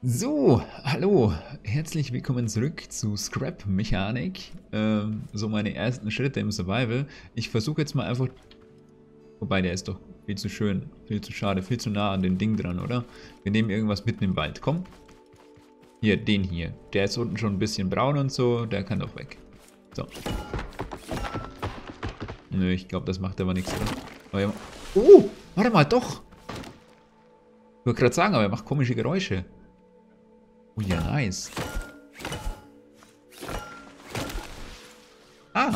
So, hallo, herzlich willkommen zurück zu Scrap Mechanik. So meine ersten Schritte im Survival. Ich versuche jetzt mal einfach, wobei der ist doch viel zu schön, viel zu schade, viel zu nah an dem Ding dran, oder? Wir nehmen irgendwas mitten im Wald, komm. Hier, den hier. Der ist unten schon ein bisschen braun und so, der kann doch weg. So. Nö, ich glaube, das macht aber nichts, oder? Aber ja, warte mal, doch. Ich wollte gerade sagen, aber er macht komische Geräusche. Oh ja, nice. Ah.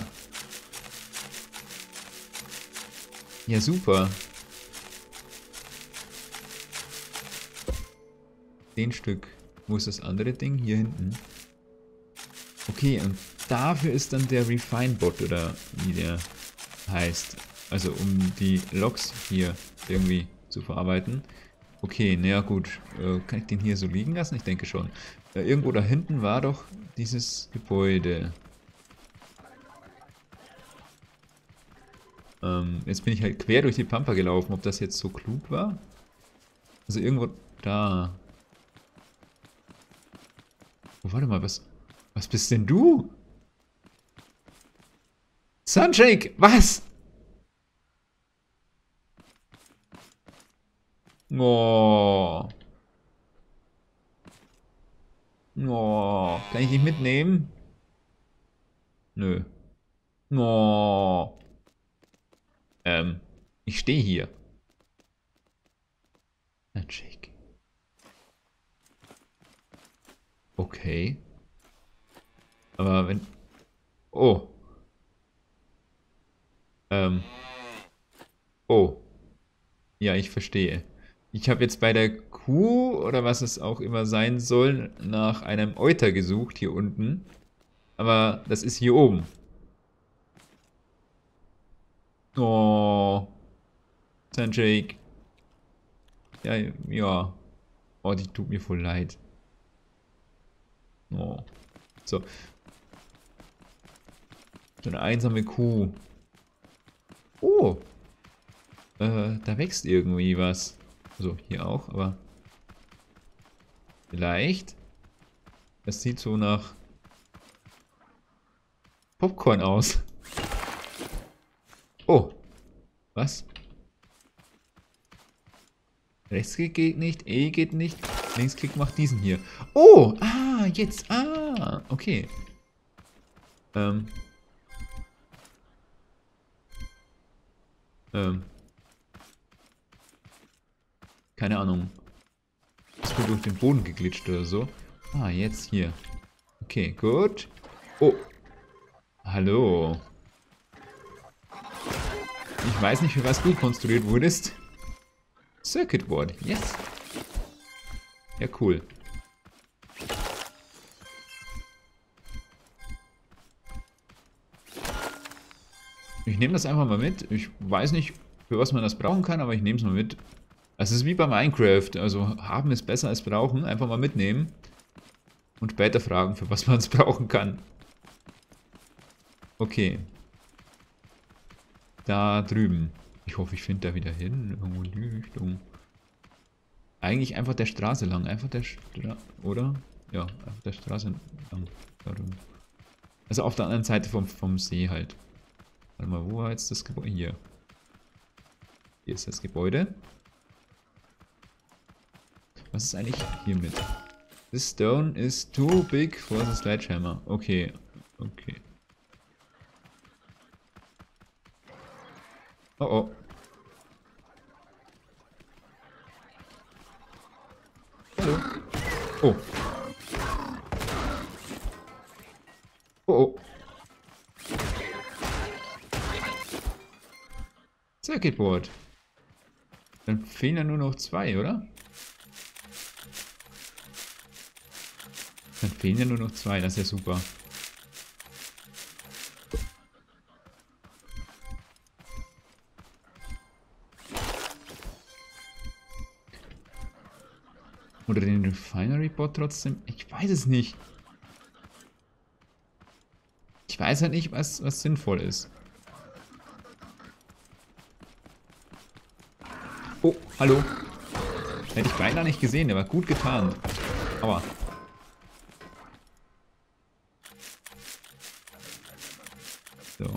Ja, super. 10 Stück. Wo ist das andere Ding? Hier hinten. Okay, und dafür ist dann der Refine-Bot, oder wie der heißt. Also um die Loks hier irgendwie zu verarbeiten. Okay, naja gut. Kann ich den hier so liegen lassen? Ich denke schon. Irgendwo da hinten war doch dieses Gebäude. Jetzt bin ich halt quer durch die Pampa gelaufen. Ob das jetzt so klug war? Also irgendwo da. Oh, warte mal, was bist denn du? Sunshake, was? Oh. Oh. Kann ich dich mitnehmen? Nö. Oh. Ich stehe hier. Sunshake. Okay. Aber wenn... Oh. Oh. Ja, ich verstehe. Ich habe jetzt bei der Kuh, oder was es auch immer sein soll, nach einem Euter gesucht, hier unten. Aber das ist hier oben. Oh. Sunshake. Ja, ja. Oh, die tut mir voll leid. Oh. So. So eine einsame Kuh. Oh. Da wächst irgendwie was. Also hier auch, aber vielleicht. Das sieht so nach Popcorn aus. Oh. Was? Rechtsklick geht nicht, E geht nicht. Linksklick macht diesen hier. Oh, jetzt. Okay. Ähm. Keine Ahnung. Ist wohl durch den Boden geglitscht oder so. Jetzt hier. Okay, gut. Oh. Hallo. Ich weiß nicht, für was du konstruiert wurdest. Circuit Board, yes. Ja, cool. Ich nehme das einfach mal mit. Ich weiß nicht, für was man das brauchen kann, aber ich nehme es mal mit. Es ist wie bei Minecraft. Also haben ist besser als brauchen. Einfach mal mitnehmen. Und später fragen, für was man es brauchen kann. Okay. Da drüben. Ich hoffe, ich finde da wieder hin. Irgendwo Leuchtung. Eigentlich einfach der Straße lang. Einfach der Straße. Oder? Ja, einfach der Straße lang. Also auf der anderen Seite vom See halt. Warte mal, wo war jetzt das Gebäude? Hier. Hier ist das Gebäude. Was ist eigentlich hiermit? This stone is too big for the sledgehammer. Okay. Okay. Oh oh. Hallo. Oh. Oh oh. Circuit Board. Dann fehlen ja nur noch 2, oder? Dann fehlen ja nur noch 2, das ist ja super. Oder den Refinery Bot trotzdem? Ich weiß es nicht. Ich weiß halt nicht, was sinnvoll ist. Oh, hallo. Hätte ich beinahe nicht gesehen, der war gut getarnt. Aua. So.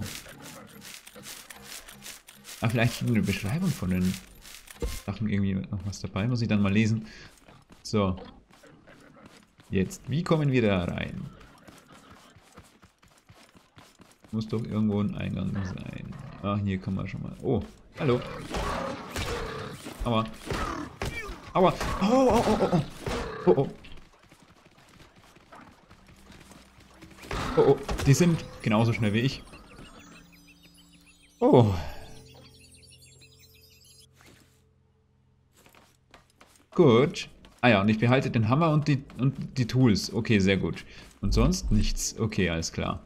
Ah, vielleicht steht eine Beschreibung von den Sachen irgendwie noch was dabei. Muss ich dann mal lesen. So. Jetzt, wie kommen wir da rein? Muss doch irgendwo ein Eingang sein. Ah, hier kann man schon mal. Oh, hallo. Aua. Aua. Oh, oh, oh, oh, oh. Oh, oh. Oh, oh. Die sind genauso schnell wie ich. Oh. Gut. Ah ja, und ich behalte den Hammer und die Tools. Okay, sehr gut. Und sonst nichts. Okay, alles klar.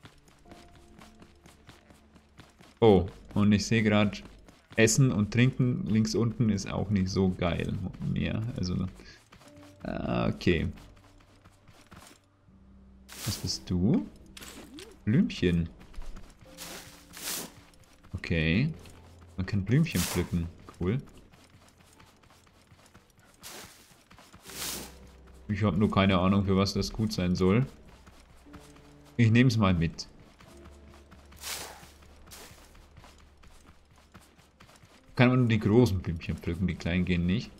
Oh, und ich sehe gerade, Essen und Trinken links unten ist auch nicht so geil mehr. Also, okay. Was bist du? Blümchen. Okay. Man kann Blümchen pflücken. Cool. Ich habe nur keine Ahnung, für was das gut sein soll. Ich nehme es mal mit. Kann man nur die großen Blümchen pflücken, die kleinen gehen nicht.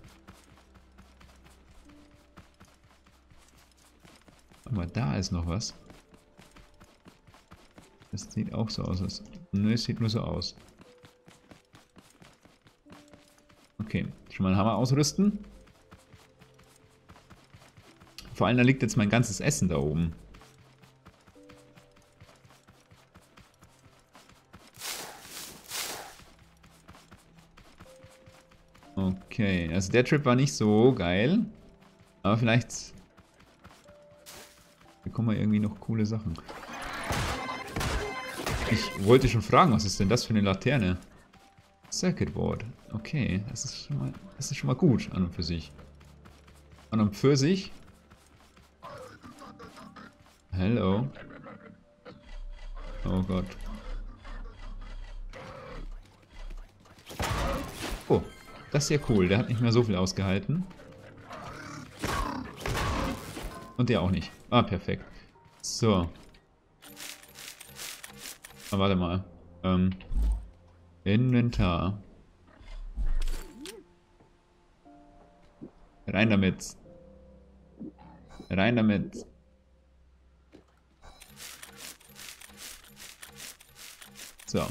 Aber da ist noch was. Das sieht auch so aus. Nö, es sieht nur so aus. Okay, schon mal einen Hammer ausrüsten. Vor allem, da liegt jetzt mein ganzes Essen da oben. Okay, also der Trip war nicht so geil. Aber vielleicht bekommen wir irgendwie noch coole Sachen. Ich wollte schon fragen, was ist denn das für eine Laterne? Circuit Board. Okay, das ist schon mal gut an und für sich. An und für sich. Hello. Oh Gott. Oh, das ist ja cool. Der hat nicht mehr so viel ausgehalten. Und der auch nicht. Ah, perfekt. So. Ah, warte mal. Inventar. Rein damit. Rein damit. So.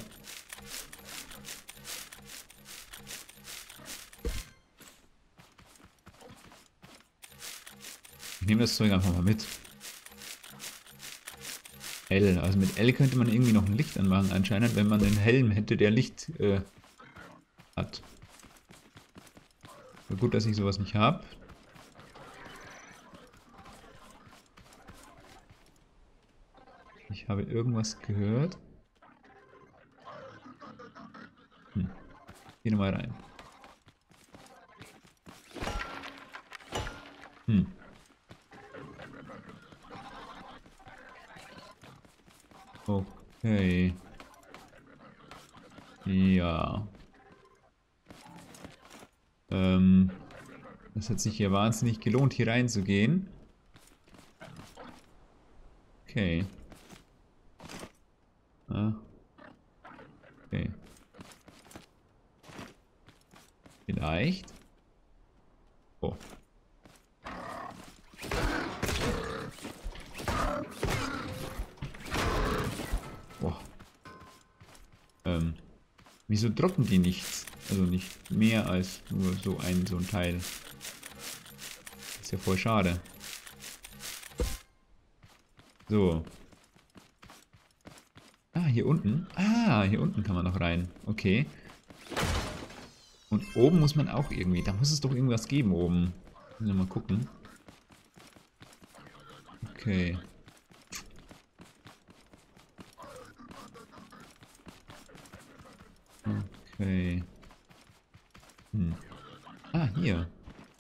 Ich nehme das Zeug einfach mal mit. L. Also mit L könnte man irgendwie noch ein Licht anmachen anscheinend, wenn man einen Helm hätte, der Licht hat. Aber gut, dass ich sowas nicht habe. Ich habe irgendwas gehört. Geh nochmal rein. Okay. Ja. Das hat sich hier wahnsinnig gelohnt, hier reinzugehen. Okay. Ah. Okay. Vielleicht. Oh. Boah. Wieso droppen die nichts? Also nicht mehr als nur so ein Teil. Ist ja voll schade. So. Ah, hier unten. Ah, hier unten kann man noch rein. Okay. Und oben muss man auch irgendwie. Da muss es doch irgendwas geben oben. Müssen wir mal gucken. Okay. Okay. Ah, hier.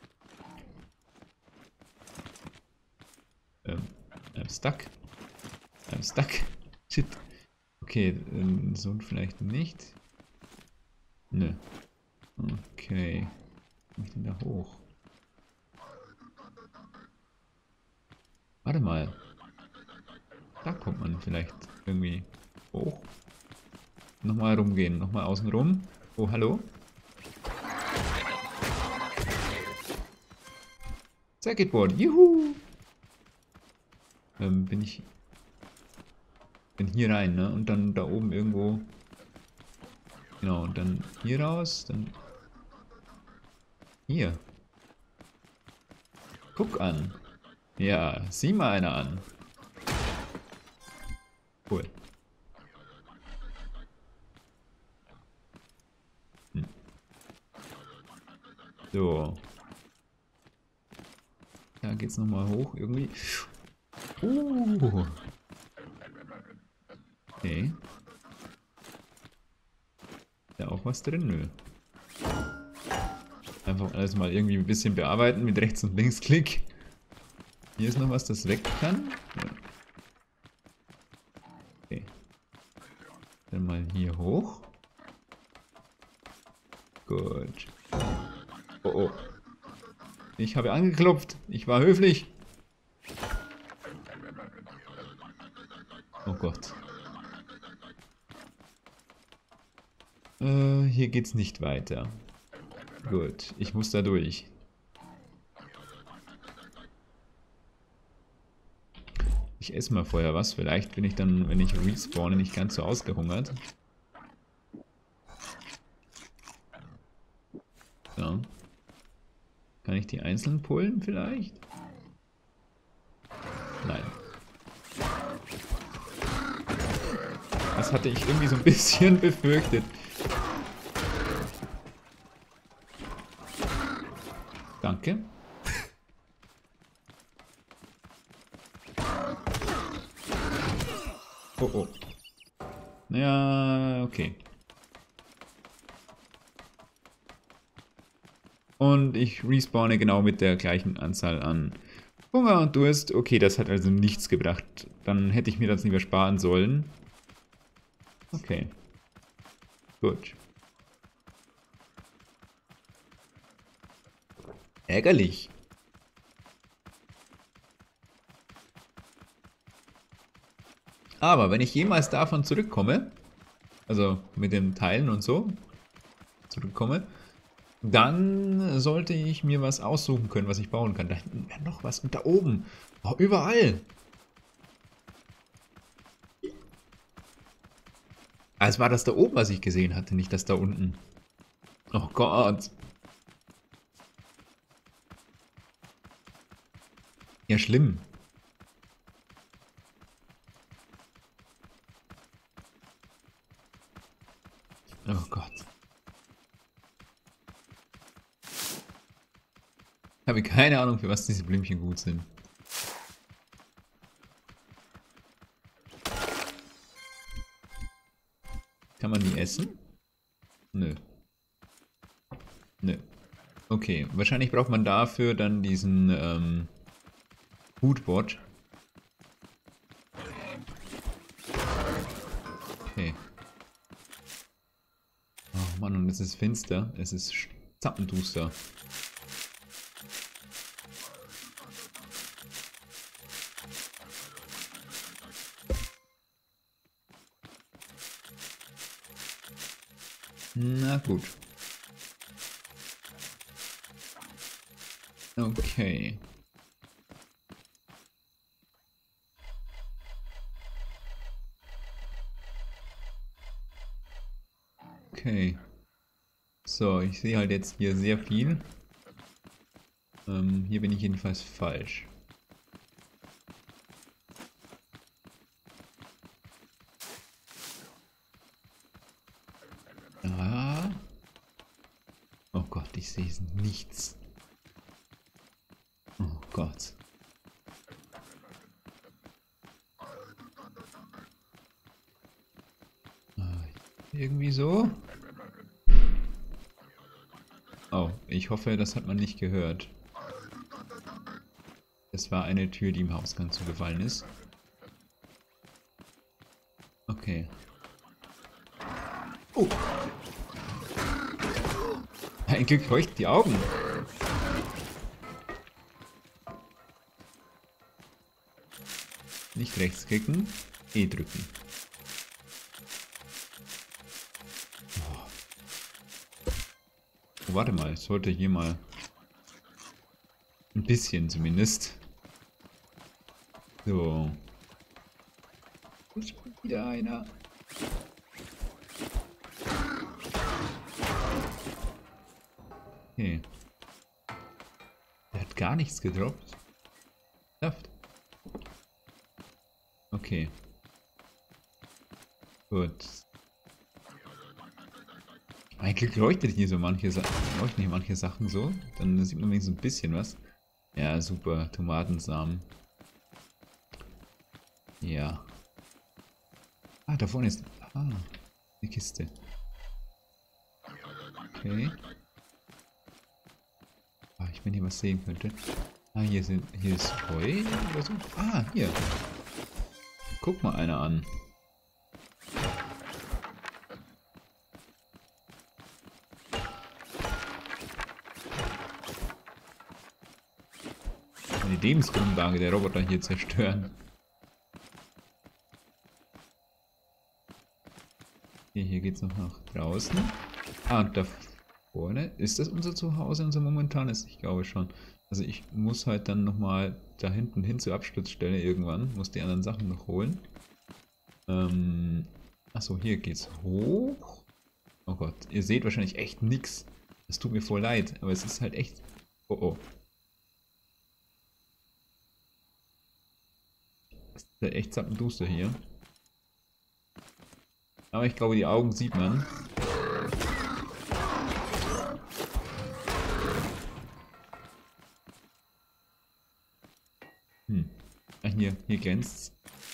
I'm stuck. I'm stuck. Shit. Okay, so vielleicht nicht. Nö. Okay. Wie komme ich denn da hoch? warte mal. Da kommt man vielleicht irgendwie hoch. Nochmal rumgehen, nochmal außen rum. Oh, hallo? Circuitboard, juhu! Bin hier rein, ne? Und dann da oben irgendwo. Genau, und dann hier raus, dann hier. Guck an. Ja, sieh mal einer an. Cool. So. Da geht's nochmal hoch irgendwie. Okay. Ist da auch was drin? Nö. Einfach alles mal irgendwie ein bisschen bearbeiten mit Rechts- und Linksklick. Hier ist noch was, das weg kann. Ja. Okay. Dann mal hier hoch. Gut. Oh oh. Ich habe angeklopft. Ich war höflich. Oh Gott. Hier geht's nicht weiter. Gut, ich muss da durch. Ich esse mal vorher was. Vielleicht bin ich dann, wenn ich respawne, nicht ganz so ausgehungert. So. Kann ich die einzeln pullen vielleicht? Nein. Das hatte ich irgendwie so ein bisschen befürchtet. Danke. Oh oh. Ja, okay. Und ich respawne genau mit der gleichen Anzahl an Hunger und Durst. Okay, das hat also nichts gebracht. Dann hätte ich mir das lieber sparen sollen. Okay. Gut. Ärgerlich. Aber wenn ich jemals davon zurückkomme, also mit den Teilen und so zurückkomme, dann sollte ich mir was aussuchen können, was ich bauen kann. Da hinten wäre noch was und da oben. Oh, überall. Es war das da oben, was ich gesehen hatte, nicht das da unten. Oh Gott. Ja, schlimm. Oh Gott. Ich habe keine Ahnung, für was diese Blümchen gut sind. Kann man die essen? Nö. Nö. Okay, wahrscheinlich braucht man dafür dann diesen Foodbot. Okay. Oh Mann, und es ist finster. Es ist zappenduster. Na gut. Okay. Okay. So, ich sehe halt jetzt hier sehr viel. Hier bin ich jedenfalls falsch. Ah. Oh Gott, ich sehe nichts. Oh Gott. Irgendwie so. Oh, ich hoffe, das hat man nicht gehört. Es war eine Tür, die im Hausgang zugefallen ist. Okay. Oh. Ein Glück leuchten die Augen. Nicht rechtsklicken, E drücken. Oh, warte mal, ich sollte hier mal ein bisschen zumindest. So. Jetzt kommt wieder einer. Okay. Der hat gar nichts gedroppt. Saft. Okay. Gut. Eigentlich leuchtet hier so manche Sachen. Leuchten hier manche Sachen so. Dann sieht man wenigstens ein bisschen was. Ja, super. Tomatensamen. Ja. Ah, da vorne ist. Ah, eine Kiste. Okay. Ah, ich wenn hier was sehen könnte. Ah, hier ist Heu oder so. Ah, hier. Guck mal einer an. Die Lebensgrundlage der Roboter hier zerstören. Hier geht's noch nach draußen. Ah, und da vorne. Ist das unser Zuhause, unser momentanes? Ich glaube schon. Also ich muss halt dann nochmal da hinten hin zur Absturzstelle irgendwann. Muss die anderen Sachen noch holen. Achso, hier geht's hoch. Oh Gott, ihr seht wahrscheinlich echt nix. Es tut mir voll leid, aber es ist halt echt... Oh oh. Es ist halt echt zappenduster hier. Aber ich glaube, die Augen sieht man. Ach, hier glänzt's.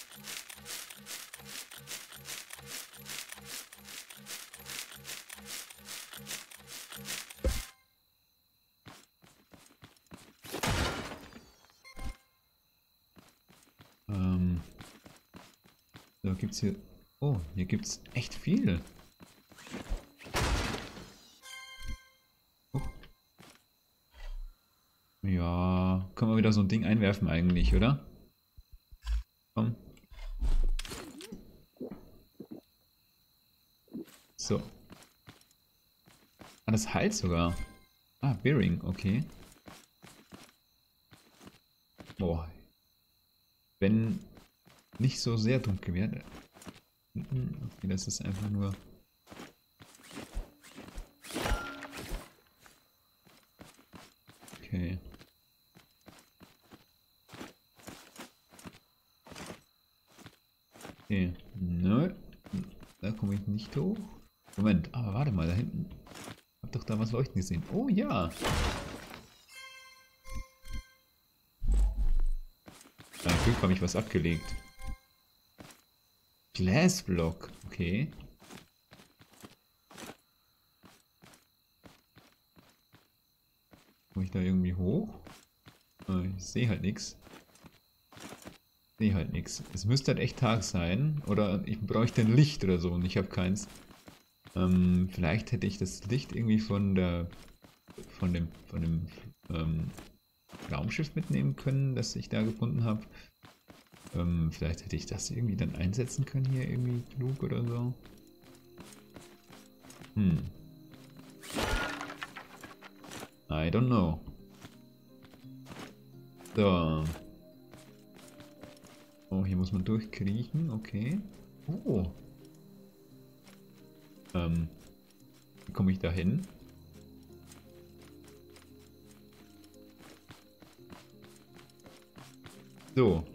So, gibt's hier... Oh, hier gibt's echt viel. Oh. Ja, können wir wieder so ein Ding einwerfen eigentlich, oder? Komm. So. Ah, das heilt sogar. Ah, Bearing, okay. Boah. Wenn nicht so sehr dunkel wäre. Okay, das ist einfach nur... Okay. Okay. Nö. Da komme ich nicht hoch. Moment, aber warte mal, da hinten. Hab doch da was leuchten gesehen. Oh ja. Zum Glück habe ich was abgelegt. Glassblock, okay. Komme ich da irgendwie hoch? Ich sehe halt nichts. Sehe halt nichts. Es müsste halt echt Tag sein. Oder ich bräuchte ein Licht oder so und ich habe keins. Vielleicht hätte ich das Licht irgendwie von dem Raumschiff mitnehmen können, das ich da gefunden habe. Vielleicht hätte ich das irgendwie dann einsetzen können hier irgendwie klug oder so. I don't know. So. Oh, hier muss man durchkriechen, okay. Oh. Wie komme ich da hin? So.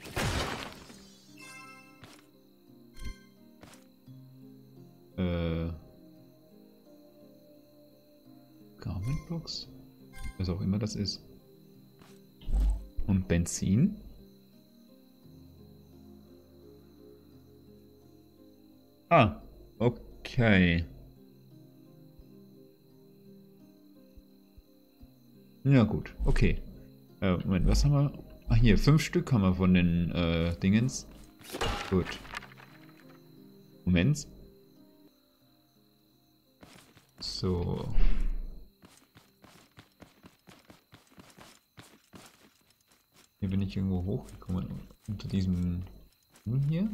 Garment Box? Was auch immer das ist. Und Benzin? Ah, okay. Ja gut, okay. Moment, was haben wir? Ach hier, 5 Stück haben wir von den Dingens. Gut. Moment. So. Hier bin ich irgendwo hochgekommen. Unter diesem Ding hier.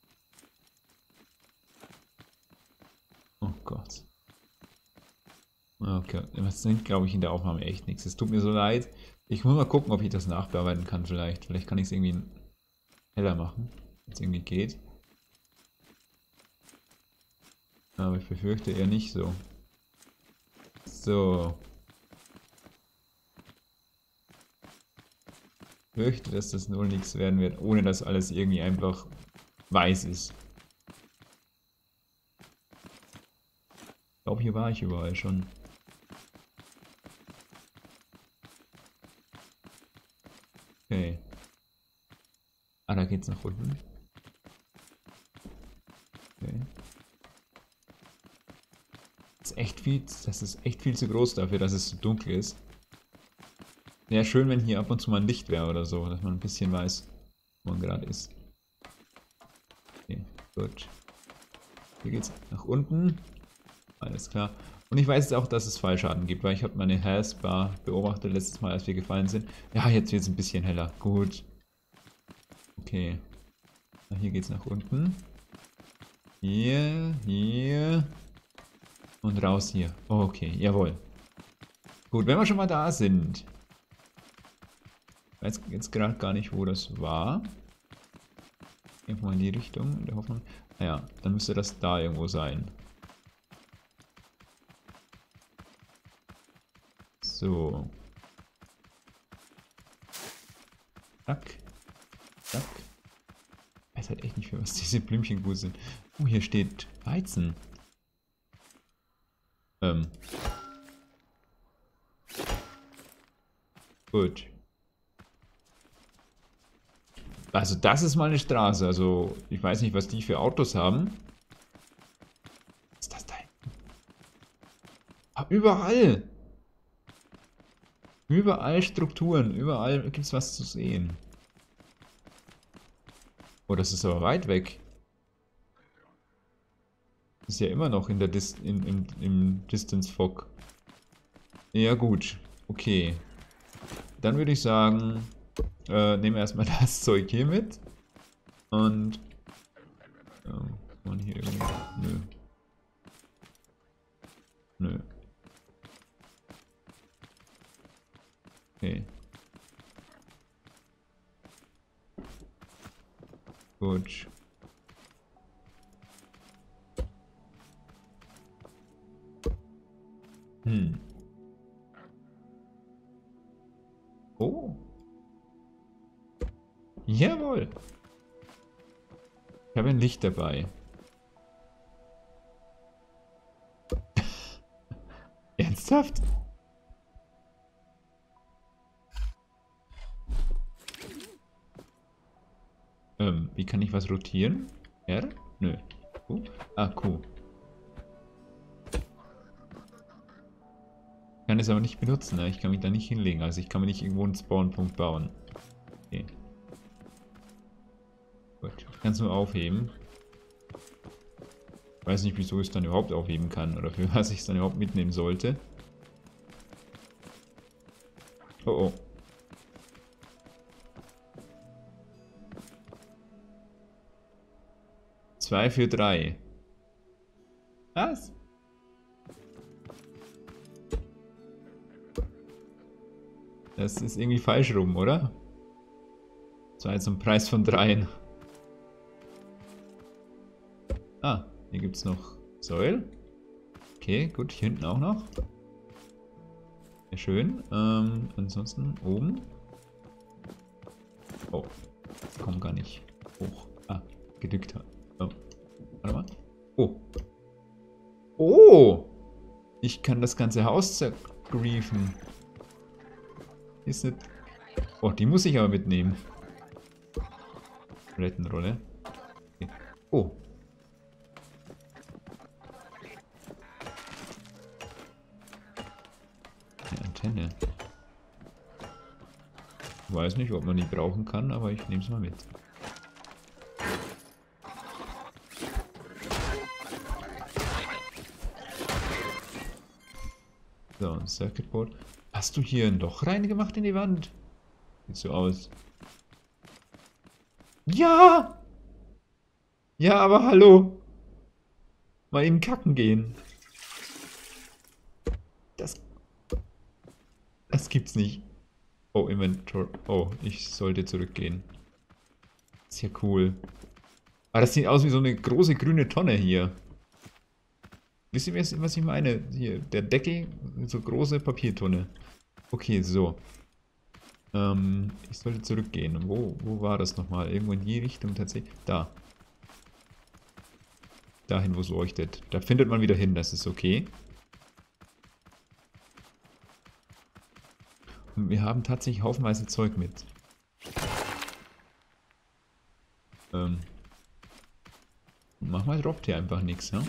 Oh Gott. Okay, das sind, glaube ich, in der Aufnahme echt nichts. Es tut mir so leid. Ich muss mal gucken, ob ich das nachbearbeiten kann vielleicht. Vielleicht kann ich es irgendwie heller machen, wenn es irgendwie geht. Aber ich befürchte eher nicht so. So. Ich fürchte, dass das null nichts werden wird, ohne dass alles irgendwie einfach weiß ist. Ich glaube, hier war ich überall schon. Okay. Ah, da geht's nach unten. Okay. Das ist echt viel zu groß dafür, dass es so dunkel ist. Wäre schön, wenn hier ab und zu mal ein Licht wäre oder so, dass man ein bisschen weiß, wo man gerade ist. Okay, gut. Hier geht's nach unten. Alles klar. Und ich weiß jetzt auch, dass es Fallschaden gibt, weil ich habe meine Health Bar beobachtet letztes Mal, als wir gefallen sind. Ja, jetzt wird es ein bisschen heller. Gut. Okay. Hier geht's nach unten. Hier. Und raus hier. Okay, jawohl. Gut, wenn wir schon mal da sind. Ich weiß jetzt gerade gar nicht, wo das war. Irgendwo in die Richtung, in der Hoffnung. Naja, dann müsste das da irgendwo sein. So. Zack. Zack. Ich weiß halt echt nicht, für was diese Blümchen gut sind. Oh, hier steht Weizen. Gut. Also das ist mal eine Straße. Also ich weiß nicht, was die für Autos haben. Was ist das da hinten? Ah, überall. Überall Strukturen. Überall gibt es was zu sehen. Oh, das ist aber weit weg. Ist ja immer noch in der im Distance Fog. Ja gut. Okay. Dann würde ich sagen, nehmen wir erstmal das Zeug hier mit. Und man hier irgendwie. Nö. Nö. Okay. Gut. Oh. Jawohl. Ich habe ein Licht dabei. Ernsthaft? Wie kann ich was rotieren? R? Nö. Q? Ah, Q. Ich kann es aber nicht benutzen, ne? Ich kann mich da nicht hinlegen. Also ich kann mir nicht irgendwo einen Spawnpunkt bauen. Okay. Gut. Ich kann es nur aufheben. Ich weiß nicht, wieso ich es dann überhaupt aufheben kann. Oder für was ich es dann überhaupt mitnehmen sollte. Oh oh. Zwei für drei. Was? Das ist irgendwie falsch rum, oder? Das war jetzt ein Preis von 3. Ah, hier gibt es noch Säul. Okay, gut, hier hinten auch noch. Sehr schön. Ansonsten oben. Oh, ich komme gar nicht hoch. Ah, gedückt. Oh, warte mal. Oh. Oh! Ich kann das ganze Haus zergriefen. Ist nicht... Oh, die muss ich aber mitnehmen. Toilettenrolle. Okay. Oh. Eine Antenne. Ich weiß nicht, ob man die brauchen kann, aber ich nehme es mal mit. So, ein Circuitboard. Hast du hier ein Loch reingemacht in die Wand? Sieht so aus. Ja! Ja, aber hallo! Mal eben kacken gehen. Das, das gibt's nicht. Oh, Inventor. Oh, ich sollte zurückgehen. Ist ja cool. Aber das sieht aus wie so eine große grüne Tonne hier. Wisst ihr, was ich meine? Hier, der Deckel, so große Papiertonne. Okay, so. Ich sollte zurückgehen. Wo war das nochmal? Irgendwo in die Richtung tatsächlich. Da. Dahin, wo es leuchtet. Da findet man wieder hin, das ist okay. Und wir haben tatsächlich haufenweise Zeug mit. Manchmal droppt hier einfach nichts, ne?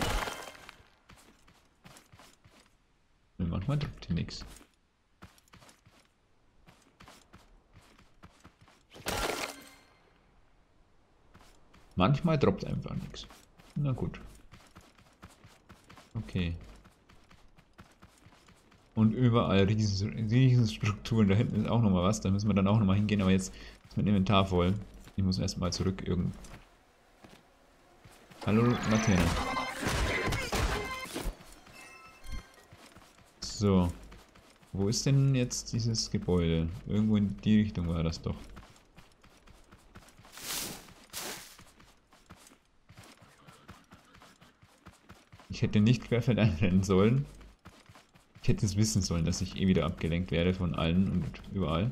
Manchmal droppt hier nichts. Manchmal droppt einfach nichts. Na gut. Okay. Und überall Riesenstrukturen. Da hinten ist auch nochmal was. Da müssen wir dann auch nochmal hingehen. Aber jetzt ist mein Inventar voll. Ich muss erstmal zurück irgendwo. Hallo, Laterne. So. Wo ist denn jetzt dieses Gebäude? Irgendwo in die Richtung war das doch. Ich hätte nicht querfeld einrennen sollen. Ich hätte es wissen sollen, dass ich eh wieder abgelenkt werde von allen und überall.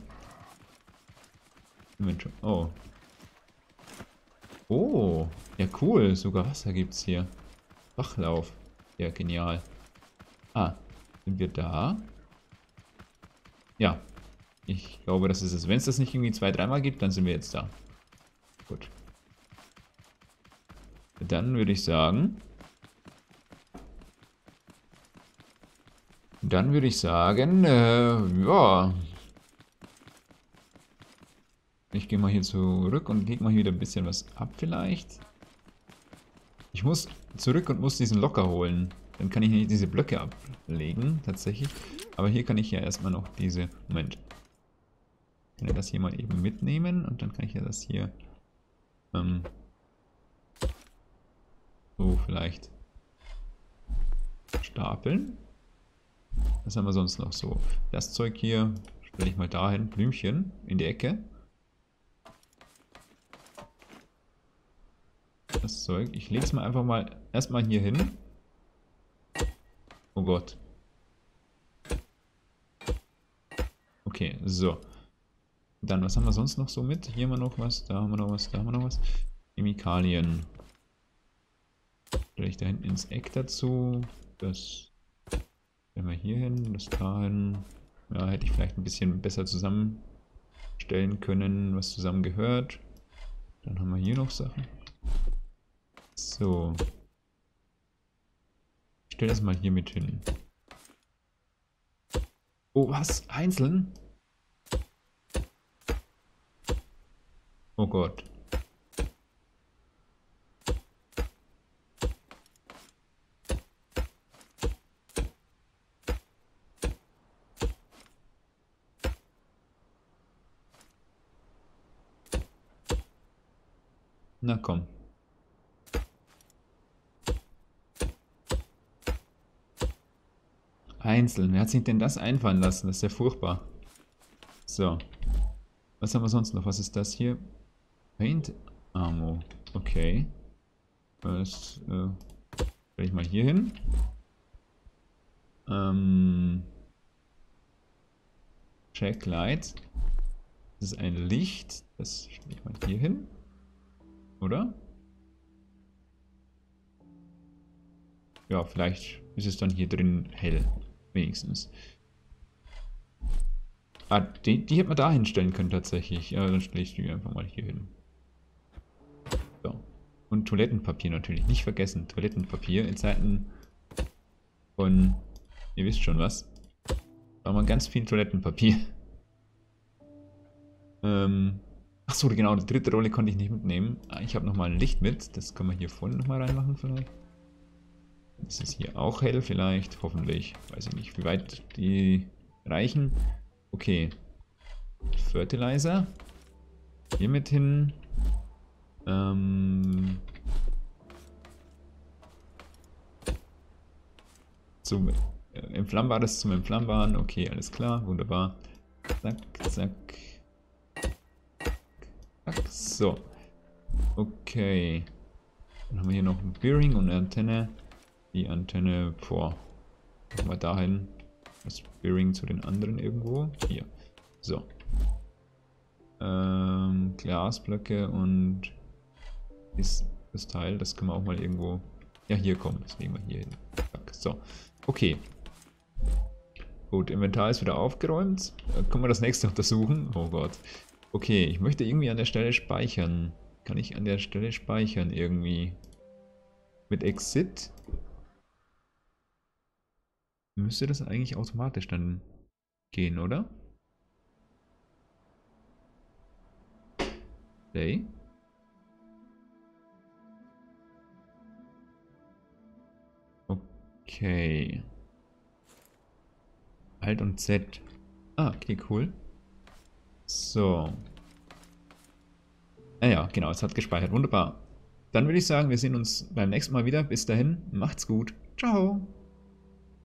Oh. Oh. Ja, cool. Sogar Wasser gibt's hier. Bachlauf. Ja, genial. Ah. Sind wir da? Ja. Ich glaube, das ist es. Wenn es das nicht irgendwie 2-3 Mal gibt, dann sind wir jetzt da. Gut. Dann würde ich sagen... ja. Ich gehe mal hier zurück und leg mal hier wieder ein bisschen was ab vielleicht. Ich muss zurück und muss diesen Locker holen. Dann kann ich nicht diese Blöcke ablegen, tatsächlich. Aber hier kann ich ja erstmal noch diese... Moment. Ich kann ja das hier mal eben mitnehmen und dann kann ich ja das hier... so vielleicht... stapeln. Was haben wir sonst noch so? Das Zeug hier stelle ich mal dahin. Blümchen in die Ecke. Das Zeug. Ich lege es mal einfach mal erstmal hier hin. Oh Gott. Okay, so. Dann, was haben wir sonst noch so mit? Hier haben wir noch was, da haben wir noch was, da haben wir noch was. Chemikalien. Stelle ich da hinten ins Eck dazu. Das stellen wir hier hin, das dahin. Ja, hätte ich vielleicht ein bisschen besser zusammenstellen können, was zusammengehört. Dann haben wir hier noch Sachen. So. Ich stelle das mal hier mit hin. Oh, was? Einzeln? Oh Gott. Na komm. Einzeln. Wer hat sich denn das einfallen lassen? Das ist ja furchtbar. So. Was haben wir sonst noch? Was ist das hier? Paint Ammo. Okay. Das stelle ich mal hier hin. Check Light. Das ist ein Licht. Das stelle ich mal hier hin. Oder? Ja, vielleicht ist es dann hier drin hell. Wenigstens. Ah, die hätte man da hinstellen können tatsächlich. Ja, dann stelle ich die einfach mal hier hin. So. Und Toilettenpapier natürlich. Nicht vergessen. Toilettenpapier in Zeiten von... Ihr wisst schon was. Da haben wir ganz viel Toilettenpapier. Achso, genau. Die dritte Rolle konnte ich nicht mitnehmen. Ich habe nochmal ein Licht mit. Das können wir hier vorne nochmal reinmachen vielleicht. Ist es hier auch hell vielleicht? Hoffentlich. Weiß ich nicht, wie weit die reichen. Okay. Fertilizer. Hier mit hin. Zum Entflammbares zum Entflammbaren. Okay, alles klar, wunderbar. Zack, zack. Zack, so. Okay. Dann haben wir hier noch ein Bearing und eine Antenne. Die Antenne vor. Machen wir dahin. Das Bearing zu den anderen irgendwo. Hier. So. Glasblöcke und das Teil, das können wir auch mal irgendwo. Ja, hier kommen. Das legen wir hier hin. So. Okay. Gut, Inventar ist wieder aufgeräumt. Dann können wir das nächste untersuchen. Oh Gott. Okay, ich möchte irgendwie an der Stelle speichern. Kann ich an der Stelle speichern irgendwie? Mit Exit? Müsste das eigentlich automatisch dann gehen, oder? Play. Okay. Alt und Z. Ah, okay, cool. So. Ja, genau, es hat gespeichert. Wunderbar. Dann würde ich sagen, wir sehen uns beim nächsten Mal wieder. Bis dahin, macht's gut. Ciao.